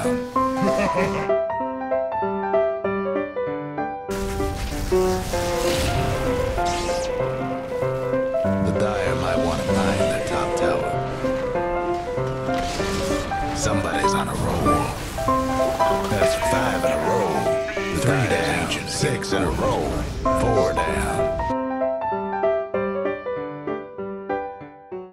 down. The Dire might want to mine that top tower. Somebody's on a roll. That's 5 in a row. 3 down, 6 in a row, 4 down.